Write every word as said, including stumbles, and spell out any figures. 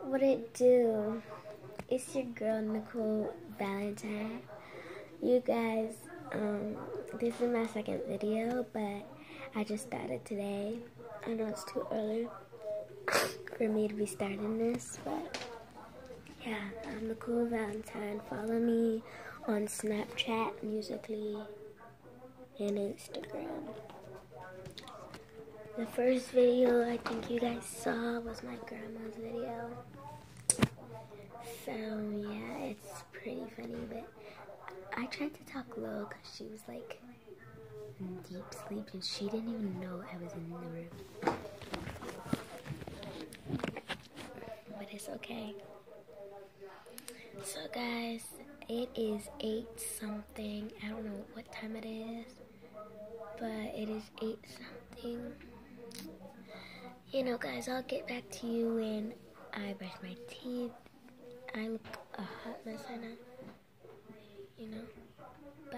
What it do? It's your girl Nicole Valentine. You guys, um, this is my second video, but I just started today. I know it's too early for me to be starting this, but yeah, I'm Nicole Valentine. Follow me on Snapchat, Musical.ly, and Instagram. The first video I think you guys saw was my grandma's video. So yeah, it's pretty funny, but I tried to talk low because she was like in deep sleep and she didn't even know I was in the room. But it's okay. So guys, it is eight something. I don't know what time it is, but it is eight something. You know guys, I'll get back to you when I brush my teeth. I look a hot mess right now, you know, but